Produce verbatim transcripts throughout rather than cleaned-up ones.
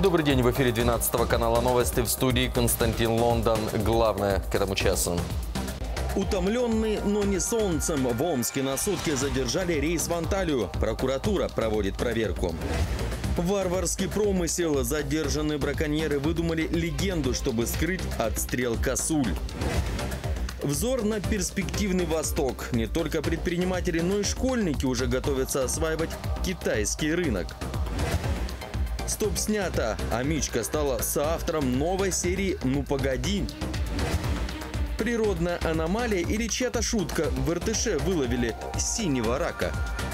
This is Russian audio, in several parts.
Добрый день, в эфире двенадцатого канала новости, в студии Константин Лондон. Главное к этому часу. Утомленный, но не солнцем, в Омске на сутки задержали рейс в Анталию. Прокуратура проводит проверку. Варварский промысел. Задержанные браконьеры выдумали легенду, чтобы скрыть отстрел косуль. Взор на перспективный Восток. Не только предприниматели, но и школьники уже готовятся осваивать китайский рынок. Стоп снято. Амичка стала соавтором новой серии «Ну погоди». Природная аномалия или чья-то шутка? В Иртыше выловили синего рака.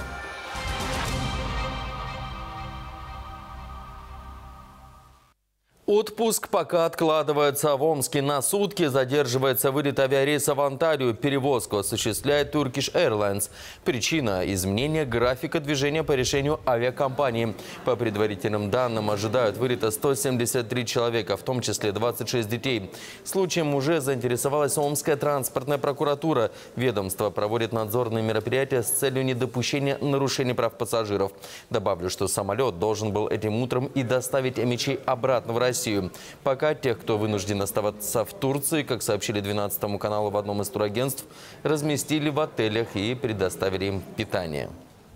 Отпуск пока откладывается. В Омске на сутки задерживается вылет авиарейса в Анталию. Перевозку осуществляет Turkish Airlines. Причина – изменение графика движения по решению авиакомпании. По предварительным данным, ожидают вылета сто семьдесят три человека, в том числе двадцать шесть детей. Случаем уже заинтересовалась Омская транспортная прокуратура. Ведомство проводит надзорные мероприятия с целью недопущения нарушений прав пассажиров. Добавлю, что самолет должен был этим утром и доставить амичей обратно в Россию. Пока тех, кто вынужден оставаться в Турции, как сообщили двенадцатому каналу в одном из турагентств, разместили в отелях и предоставили им питание.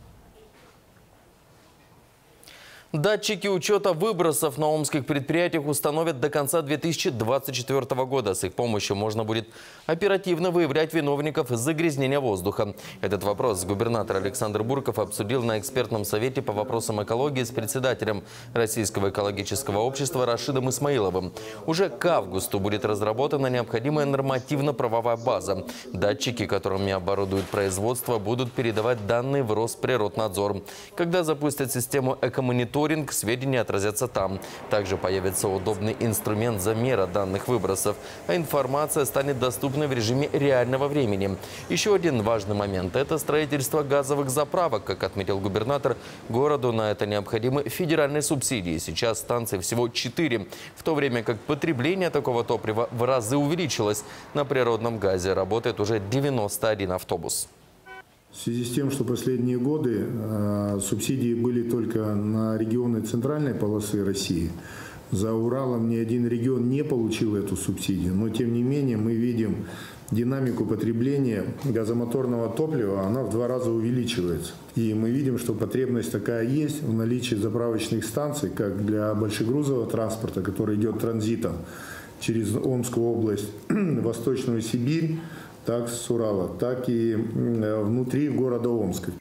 Датчики учета выбросов на омских предприятиях установят до конца две тысячи двадцать четвёртого года. С их помощью можно будет оперативно выявлять виновников загрязнения воздуха. Этот вопрос губернатор Александр Бурков обсудил на экспертном совете по вопросам экологии с председателем Российского экологического общества Рашидом Исмаиловым. Уже к августу будет разработана необходимая нормативно-правовая база. Датчики, которыми оборудуют производство, будут передавать данные в Росприроднадзор. Когда запустят систему экомониторинга, сведения отразятся там. Также появится удобный инструмент замера данных выбросов, а информация станет доступной в режиме реального времени. Еще один важный момент – это строительство газовых заправок. Как отметил губернатор, городу на это необходимы федеральные субсидии. Сейчас станций всего четыре, в то время как потребление такого топлива в разы увеличилось. На природном газе работает уже девяносто один автобус. В связи с тем, что последние годы э, субсидии были только на регионы центральной полосы России, за Уралом ни один регион не получил эту субсидию. Но тем не менее мы видим динамику потребления газомоторного топлива, она в два раза увеличивается. И мы видим, что потребность такая есть в наличии заправочных станций, как для большегрузового транспорта, который идет транзитом через Омскую область, Восточную Сибирь, так с Урала, так и внутри города Омска.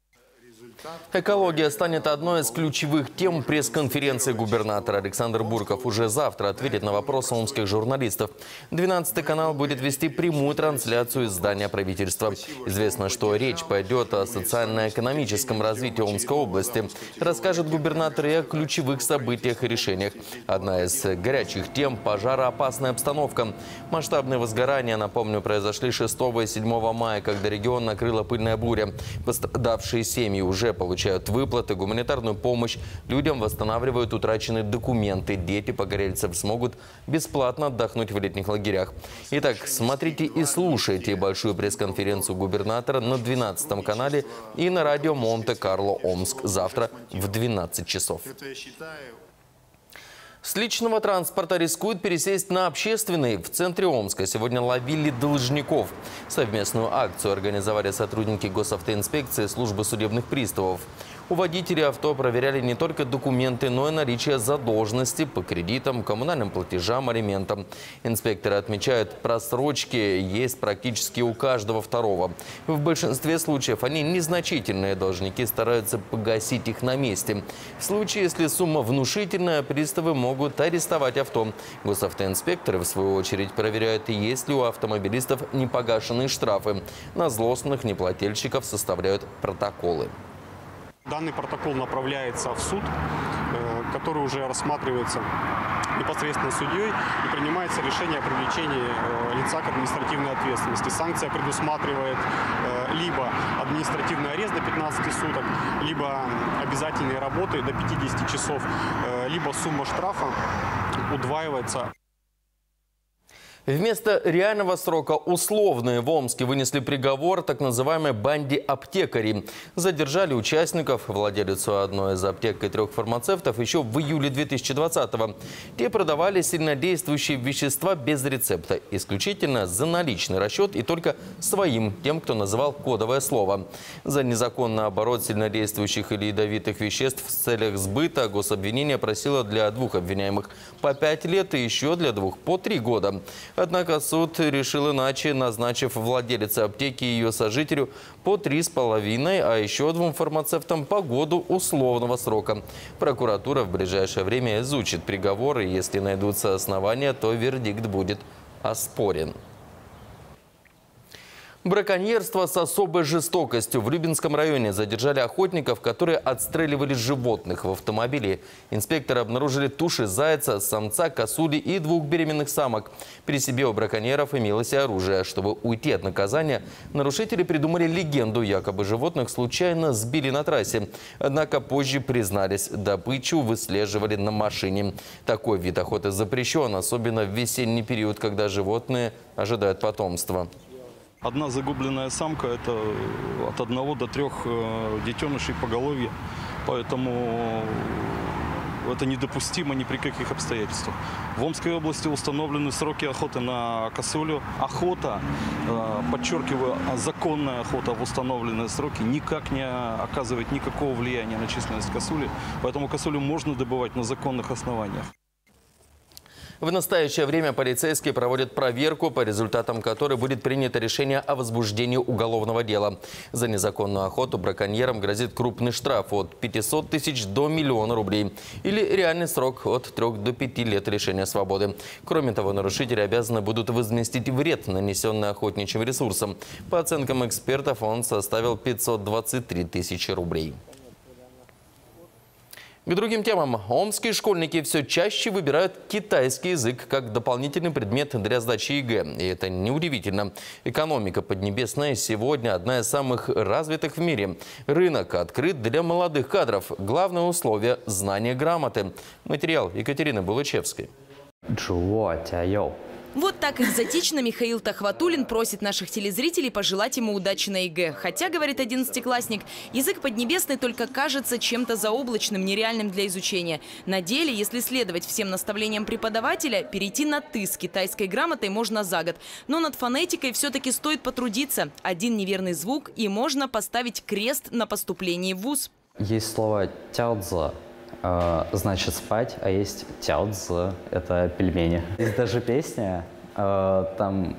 Экология станет одной из ключевых тем пресс-конференции губернатора. Александр Бурков уже завтра ответит на вопросы омских журналистов. двенадцатый канал будет вести прямую трансляцию из здания правительства. Известно, что речь пойдет о социально-экономическом развитии Омской области. Расскажет губернатор и о ключевых событиях и решениях. Одна из горячих тем – пожароопасная обстановка. Масштабные возгорания, напомню, произошли шестого и седьмого мая, когда регион накрыла пыльная буря. Пострадавшие семьи уже получают выплаты, гуманитарную помощь. Людям восстанавливают утраченные документы. Дети погорельцев смогут бесплатно отдохнуть в летних лагерях. Итак, смотрите и слушайте большую пресс-конференцию губернатора на двенадцатом канале и на радио Монте-Карло Омск завтра в двенадцать часов. С личного транспорта рискуют пересесть на общественный. В центре Омска сегодня ловили должников. Совместную акцию организовали сотрудники госавтоинспекции службы судебных приставов. У водителей авто проверяли не только документы, но и наличие задолженности по кредитам, коммунальным платежам, алиментам. Инспекторы отмечают, просрочки есть практически у каждого второго. В большинстве случаев они незначительные, должники стараются погасить их на месте. В случае, если сумма внушительная, приставы могут арестовать авто. Госавтоинспекторы, в свою очередь, проверяют, есть ли у автомобилистов непогашенные штрафы. На злостных неплательщиков составляют протоколы. Данный протокол направляется в суд, который уже рассматривается непосредственно судьей и принимается решение о привлечении лица к административной ответственности. Санкция предусматривает либо административный арест до пятнадцати суток, либо обязательные работы до пятидесяти часов, либо сумма штрафа удваивается. Вместо реального срока условные в Омске вынесли приговор так называемой банде аптекарей. Задержали участников, владелицу одной из аптек и трех фармацевтов еще в июле две тысячи двадцатого. Те продавали сильнодействующие вещества без рецепта, исключительно за наличный расчет и только своим, тем, кто называл кодовое слово. За незаконный оборот сильнодействующих или ядовитых веществ в целях сбыта гособвинение просило для двух обвиняемых по пять лет и еще для двух по три года. Однако суд решил иначе, назначив владелице аптеки и ее сожителю по три с половиной, а еще двум фармацевтам по году условного срока. Прокуратура в ближайшее время изучит приговор, и если найдутся основания, то вердикт будет оспорен. Браконьерство с особой жестокостью. В Любинском районе задержали охотников, которые отстреливали животных в автомобиле. Инспекторы обнаружили туши зайца, самца, косули и двух беременных самок. При себе у браконьеров имелось и оружие. Чтобы уйти от наказания, нарушители придумали легенду, якобы животных случайно сбили на трассе. Однако позже признались, добычу выслеживали на машине. Такой вид охоты запрещен, особенно в весенний период, когда животные ожидают потомства. Одна загубленная самка – это от одного до трех детенышей поголовья, поэтому это недопустимо ни при каких обстоятельствах. В Омской области установлены сроки охоты на косулю. Охота, подчеркиваю, законная охота в установленные сроки никак не оказывает никакого влияния на численность косули, поэтому косулю можно добывать на законных основаниях. В настоящее время полицейские проводят проверку, по результатам которой будет принято решение о возбуждении уголовного дела. За незаконную охоту браконьерам грозит крупный штраф от пятисот тысяч до миллиона рублей или реальный срок от трех до пяти лет лишения свободы. Кроме того, нарушители обязаны будут возместить вред, нанесенный охотничьим ресурсом. По оценкам экспертов, он составил пятьсот двадцать три тысячи рублей. К другим темам. Омские школьники все чаще выбирают китайский язык как дополнительный предмет для сдачи ЕГЭ. И это неудивительно. Экономика Поднебесной сегодня одна из самых развитых в мире. Рынок открыт для молодых кадров. Главное условие – знание грамоты. Материал Екатерины Булычевской. Вот так экзотично Михаил Тахватуллин просит наших телезрителей пожелать ему удачи на ЕГЭ. Хотя, говорит одиннадцатиклассник, язык поднебесный только кажется чем-то заоблачным, нереальным для изучения. На деле, если следовать всем наставлениям преподавателя, перейти на «ты» с китайской грамотой можно за год. Но над фонетикой все-таки стоит потрудиться. Один неверный звук, и можно поставить крест на поступлении в вуз. Есть слово «тяо-цзэ». Значит спать, а есть тяо-цзэ, это пельмени. Есть даже песня, там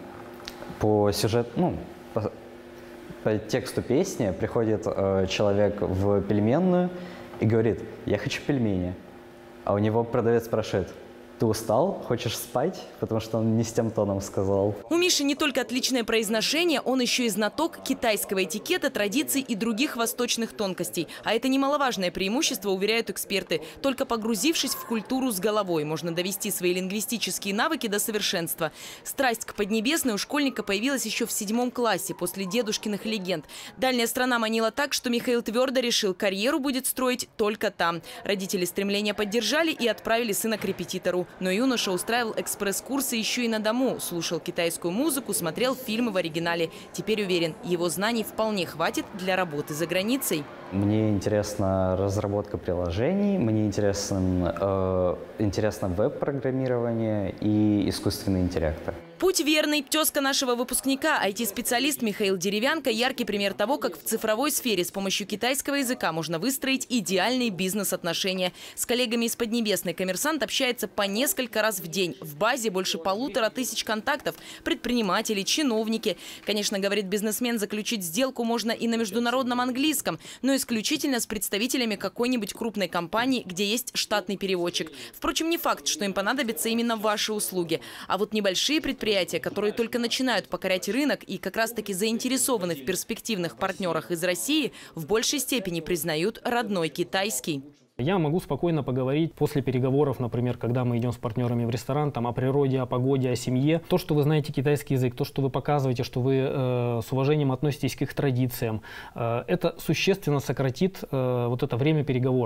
по сюжету, ну, по, по тексту песни приходит человек в пельменную и говорит: я хочу пельмени. А у него продавец спрашивает: ты устал? Хочешь спать? Потому что он не с тем тоном сказал. У Миши не только отличное произношение, он еще и знаток китайского этикета, традиций и других восточных тонкостей. А это немаловажное преимущество, уверяют эксперты. Только погрузившись в культуру с головой, можно довести свои лингвистические навыки до совершенства. Страсть к Поднебесной у школьника появилась еще в седьмом классе, после дедушкиных легенд. Дальняя страна манила так, что Михаил твердо решил, карьеру будет строить только там. Родители стремление поддержали и отправили сына к репетитору. Но юноша устраивал экспресс-курсы еще и на дому, слушал китайскую музыку, смотрел фильмы в оригинале. Теперь уверен, его знаний вполне хватит для работы за границей. Мне интересна разработка приложений, мне интересен, э, интересно веб-программирование и искусственный интеллект. Путь верный. Тезка нашего выпускника, ай ти-специалист Михаил Деревянко – яркий пример того, как в цифровой сфере с помощью китайского языка можно выстроить идеальные бизнес-отношения. С коллегами из Поднебесной коммерсант общается по несколько раз в день. В базе больше полутора тысяч контактов. Предприниматели, чиновники. Конечно, говорит бизнесмен, заключить сделку можно и на международном английском, но исключительно с представителями какой-нибудь крупной компании, где есть штатный переводчик. Впрочем, не факт, что им понадобятся именно ваши услуги. А вот небольшие предприятия, которые только начинают покорять рынок и как раз-таки заинтересованы в перспективных партнерах из России, в большей степени признают родной китайский. Я могу спокойно поговорить после переговоров, например, когда мы идем с партнерами в ресторан, там, о природе, о погоде, о семье. То, что вы знаете китайский язык, то, что вы показываете, что вы э, с уважением относитесь к их традициям, э, это существенно сократит э, вот это время переговоров.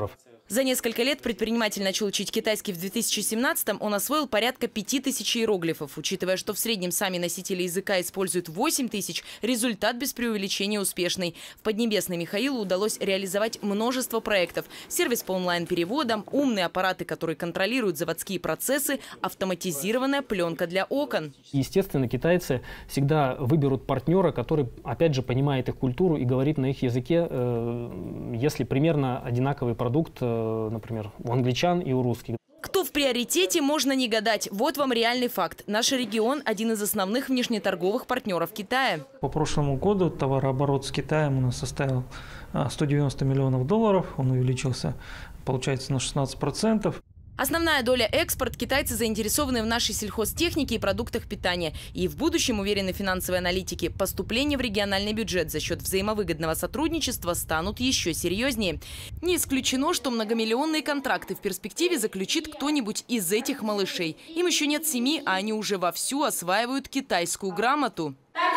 За несколько лет предприниматель начал учить китайский в две тысячи семнадцатом. Он освоил порядка пяти тысяч иероглифов. Учитывая, что в среднем сами носители языка используют восемь тысяч, результат без преувеличения успешный. В Поднебесной Михаилу удалось реализовать множество проектов. Сервис по онлайн-переводам, умные аппараты, которые контролируют заводские процессы, автоматизированная пленка для окон. Естественно, китайцы всегда выберут партнера, который, опять же, понимает их культуру и говорит на их языке, если примерно одинаковый продукт, например, у англичан и у русских. Кто в приоритете, можно не гадать. Вот вам реальный факт. Наш регион – один из основных внешнеторговых партнеров Китая. По прошлому году товарооборот с Китаем у нас составил сто девяносто миллионов долларов. Он увеличился, получается, на шестнадцать процентов. Основная доля экспорт. Китайцы заинтересованы в нашей сельхозтехнике и продуктах питания. И в будущем, уверены финансовые аналитики, поступления в региональный бюджет за счет взаимовыгодного сотрудничества станут еще серьезнее. Не исключено, что многомиллионные контракты в перспективе заключит кто-нибудь из этих малышей. Им еще нет семи, а они уже вовсю осваивают китайскую грамоту.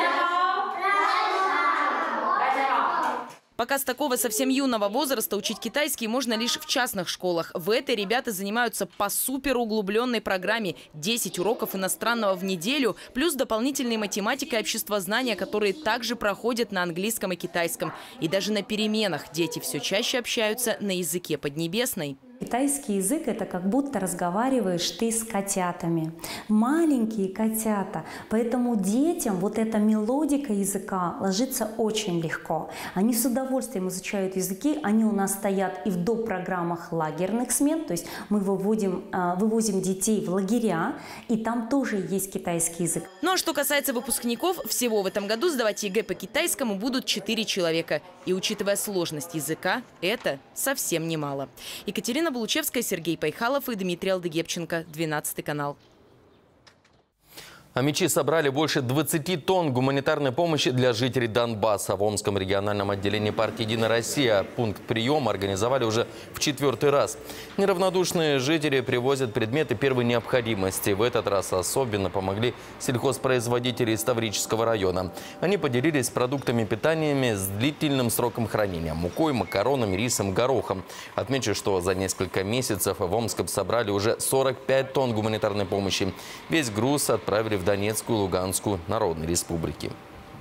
Пока с такого совсем юного возраста учить китайский можно лишь в частных школах. В этой ребята занимаются по суперуглубленной программе. десять уроков иностранного в неделю, плюс дополнительные математика и обществознания, которые также проходят на английском и китайском. И даже на переменах дети все чаще общаются на языке Поднебесной. Китайский язык – это как будто разговариваешь ты с котятами. Маленькие котята. Поэтому детям вот эта мелодика языка ложится очень легко. Они с удовольствием изучают языки. Они у нас стоят и в допрограммах лагерных смен. То есть мы выводим, вывозим детей в лагеря, и там тоже есть китайский язык. Ну а что касается выпускников, всего в этом году сдавать ЕГЭ по китайскому будут четыре человека. И учитывая сложность языка, это совсем немало. Екатерина Булучевская, Сергей Пайхалов и Дмитрий Алдыгепченко. двенадцатый канал. Омичи собрали больше двадцати тонн гуманитарной помощи для жителей Донбасса. В Омском региональном отделении партии «Единая Россия» пункт приема организовали уже в четвертый раз. Неравнодушные жители привозят предметы первой необходимости. В этот раз особенно помогли сельхозпроизводители из Таврического района. Они поделились продуктами питания с длительным сроком хранения – мукой, макаронами, рисом, горохом. Отмечу, что за несколько месяцев в Омском собрали уже сорок пять тонн гуманитарной помощи. Весь груз отправили в Донецкую и Луганскую народные республики.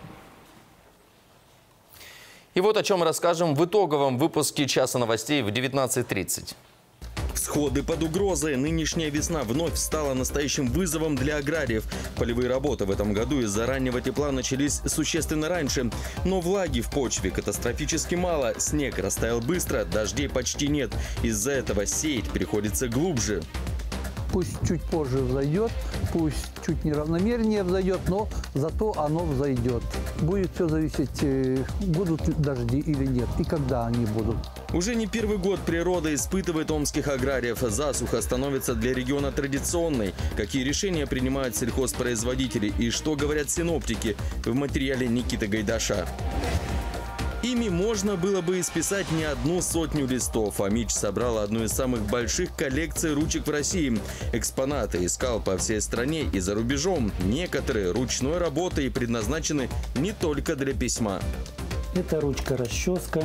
И вот о чем расскажем в итоговом выпуске «Часа новостей» в девятнадцать тридцать. Всходы под угрозой. Нынешняя весна вновь стала настоящим вызовом для аграриев. Полевые работы в этом году из-за раннего тепла начались существенно раньше. Но влаги в почве катастрофически мало. Снег растаял быстро, дождей почти нет. Из-за этого сеять приходится глубже. Пусть чуть позже взойдет, пусть чуть неравномернее взойдет, но зато оно взойдет. Будет все зависеть, будут дожди или нет, и когда они будут. Уже не первый год природа испытывает омских аграриев. Засуха становится для региона традиционной. Какие решения принимают сельхозпроизводители и что говорят синоптики в материале Никиты Гайдаша. Ими можно было бы исписать не одну сотню листов. Омич собрал одну из самых больших коллекций ручек в России. Экспонаты искал по всей стране и за рубежом. Некоторые ручной работы и предназначены не только для письма. Это ручка-расческа.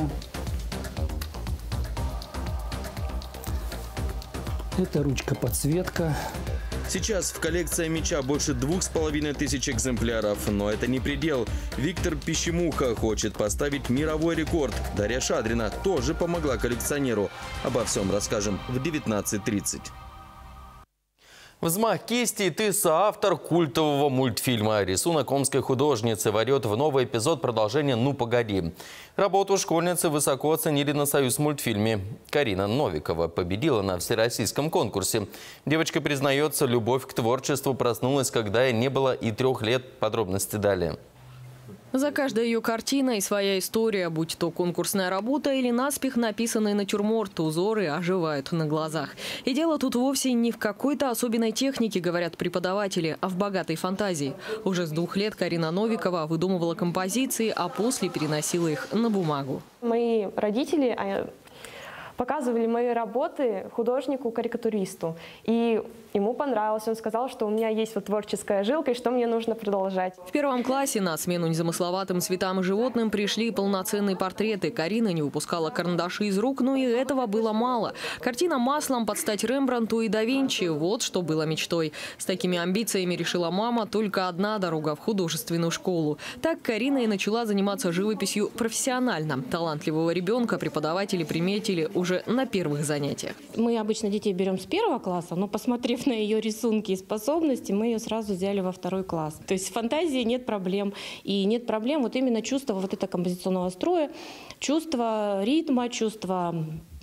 Это ручка-подсветка. Сейчас в коллекции Омича больше двух с половиной тысяч экземпляров. Но это не предел. Виктор Пищемуха хочет поставить мировой рекорд. Дарья Шадрина тоже помогла коллекционеру. Обо всем расскажем в девятнадцать тридцать. Взмах кисти, ты соавтор культового мультфильма. Рисунок омской художницы войдет в новый эпизод продолжения «Ну, погоди». Работу школьницы высоко оценили на «Союзмультфильме». Карина Новикова победила на всероссийском конкурсе. Девочка признается, любовь к творчеству проснулась, когда ей не было и трех лет. Подробности далее. За каждой ее картиной своя история, будь то конкурсная работа или наспех написанный натюрморт, узоры оживают на глазах. И дело тут вовсе не в какой-то особенной технике, говорят преподаватели, а в богатой фантазии. Уже с двух лет Карина Новикова выдумывала композиции, а после переносила их на бумагу. Мои родители показывали мои работы художнику-карикатуристу. И ему понравилось. Он сказал, что у меня есть вот творческая жилка и что мне нужно продолжать. В первом классе на смену незамысловатым цветам и животным пришли полноценные портреты. Карина не выпускала карандаши из рук, но и этого было мало. Картина маслом под стать Рембрандту и да Винчи – вот что было мечтой. С такими амбициями решила мама: только одна дорога в художественную школу. Так Карина и начала заниматься живописью профессионально. Талантливого ребенка преподаватели приметили уже на первых занятиях. Мы обычно детей берем с первого класса, но посмотрев на ее рисунки и способности, мы ее сразу взяли во второй класс. То есть с фантазией нет проблем. И нет проблем вот именно чувства вот этого композиционного строя, чувство ритма, чувство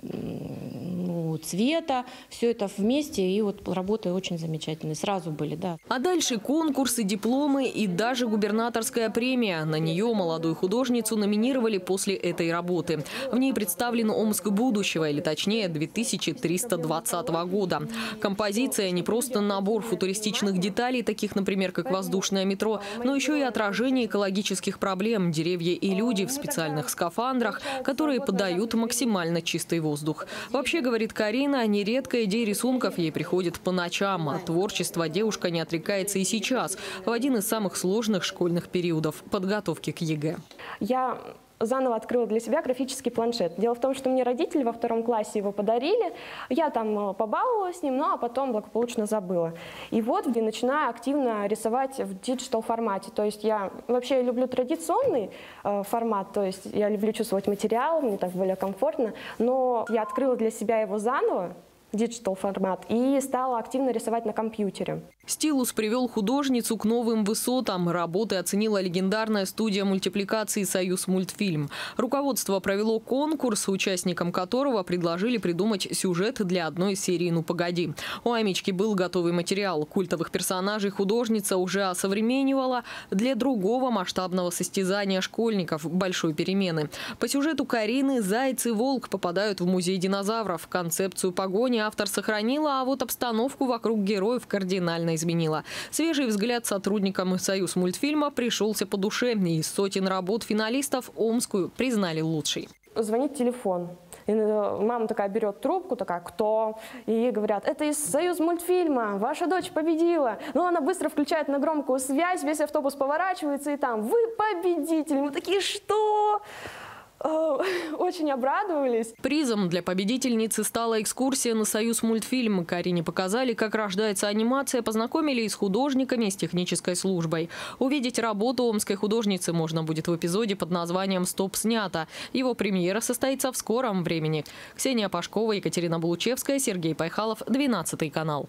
ну, цвета, все это вместе, и вот работы очень замечательные, сразу были, да. А дальше конкурсы, дипломы и даже губернаторская премия. На нее молодую художницу номинировали после этой работы. В ней представлен Омск будущего, или точнее две тысячи триста двадцатого года. Композиция не просто набор футуристичных деталей, таких, например, как воздушное метро, но еще и отражение экологических проблем, деревья и люди в специальных скафандрах, которые подают максимально чистый воздух. Воздух. Вообще, говорит Карина, нередко идеи рисунков ей приходят по ночам. От творчества девушка не отрекается и сейчас, в один из самых сложных школьных периодов подготовки к ЕГЭ. Я заново открыла для себя графический планшет. Дело в том, что мне родители во втором классе его подарили. Я там побаловалась с ним, ну а потом благополучно забыла. И вот где начинаю активно рисовать в диджитал формате. То есть я вообще люблю традиционный э, формат, то есть я люблю чувствовать материал, мне так более комфортно. Но я открыла для себя его заново, диджитал формат, и стала активно рисовать на компьютере. Стилус привел художницу к новым высотам. Работы оценила легендарная студия мультипликации «Союз мультфильм». Руководство провело конкурс, участникам которого предложили придумать сюжет для одной серии «Ну погоди». У Амички был готовый материал. Культовых персонажей художница уже осовременивала для другого масштабного состязания школьников «Большой перемены». По сюжету Карины заяц и волк попадают в музей динозавров. Концепцию погони автор сохранила, а вот обстановку вокруг героев кардинально изменила. Свежий взгляд сотрудникам «Союз мультфильма» пришелся по душе. И из сотен работ финалистов омскую признали лучшей. Звонит телефон. И мама такая берет трубку, такая: кто? И ей говорят: это из «Союз мультфильма, ваша дочь победила». Но она быстро включает на громкую связь, весь автобус поворачивается, и там: вы победитель. Мы такие: что? Очень обрадовались. Призом для победительницы стала экскурсия на «Союз мультфильм». Карине показали, как рождается анимация, познакомили и с художниками, и с технической службой. Увидеть работу омской художницы можно будет в эпизоде под названием «Стоп, снято». Его премьера состоится в скором времени. Ксения Пашкова, Екатерина Булучевская, Сергей Пайхалов, двенадцатый канал.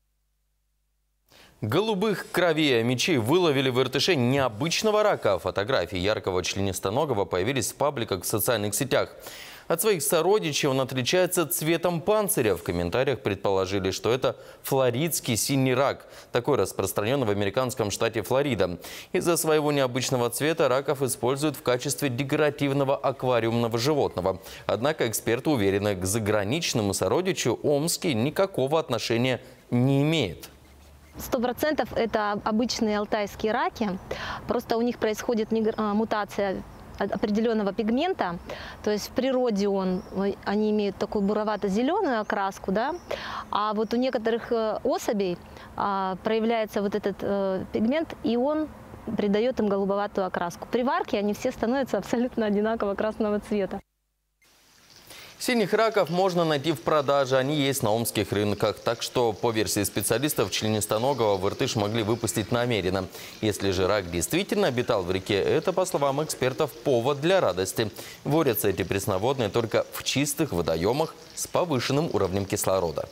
Голубых кровей мечей выловили в Иртыше необычного рака. Фотографии яркого членистоногого появились в пабликах в социальных сетях. От своих сородичей он отличается цветом панциря. В комментариях предположили, что это флоридский синий рак. Такой распространен в американском штате Флорида. Из-за своего необычного цвета раков используют в качестве декоративного аквариумного животного. Однако эксперты уверены, к заграничному сородичу омский никакого отношения не имеет. Сто процентов это обычные алтайские раки, просто у них происходит мутация определенного пигмента, то есть в природе он, они имеют такую буровато-зеленую окраску, да, а вот у некоторых особей а, проявляется вот этот э, пигмент, и он придает им голубоватую окраску. При варке они все становятся абсолютно одинаково красного цвета. Синих раков можно найти в продаже, они есть на омских рынках. Так что, по версии специалистов, членистоногого в Иртыш могли выпустить намеренно. Если же рак действительно обитал в реке, это, по словам экспертов, повод для радости. Водятся эти пресноводные только в чистых водоемах с повышенным уровнем кислорода.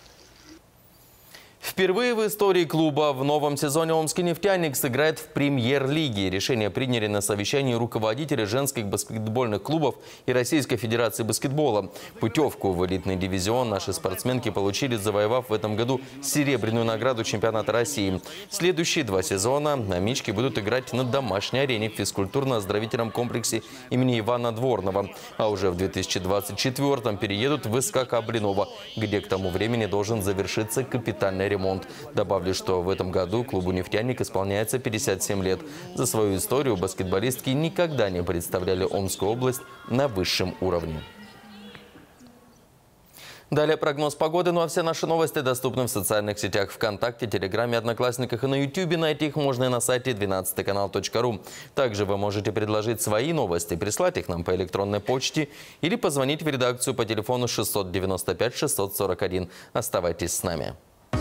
Впервые в истории клуба в новом сезоне омский «Нефтяник» сыграет в премьер-лиге. Решение приняли на совещании руководители женских баскетбольных клубов и Российской Федерации баскетбола. Путевку в элитный дивизион наши спортсменки получили, завоевав в этом году серебряную награду чемпионата России. Следующие два сезона амички будут играть на домашней арене в физкультурно-оздоровительном комплексе имени Ивана Дворного. А уже в две тысячи двадцать четвёртом переедут в СКК Блиново, где к тому времени должен завершиться капитальный ремонт. Добавлю, что в этом году клубу «Нефтяник» исполняется пятьдесят семь лет. За свою историю баскетболистки никогда не представляли Омскую область на высшем уровне. Далее прогноз погоды, ну а все наши новости доступны в социальных сетях ВКонтакте, Телеграме, Одноклассниках и на Ютубе. Найти их можно и на сайте двенадцатый канал точка ру. Также вы можете предложить свои новости, прислать их нам по электронной почте или позвонить в редакцию по телефону шестьсот девяносто пять шестьсот сорок один. Оставайтесь с нами.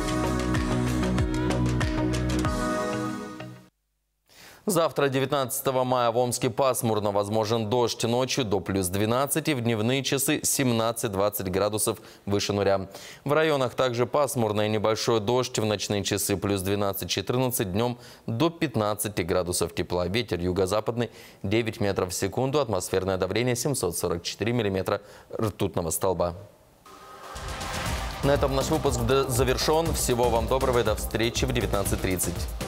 Завтра, девятнадцатого мая, в Омске пасмурно, возможен дождь, ночью до плюс двенадцати, в дневные часы семнадцать-двадцать градусов выше нуля. В районах также пасмурно и небольшой дождь, в ночные часы плюс двенадцать-четырнадцать, днем до пятнадцати градусов тепла. Ветер юго-западный девять метров в секунду, атмосферное давление семьсот сорок четыре миллиметра ртутного столба. На этом наш выпуск завершен. Всего вам доброго и до встречи в девятнадцать тридцать.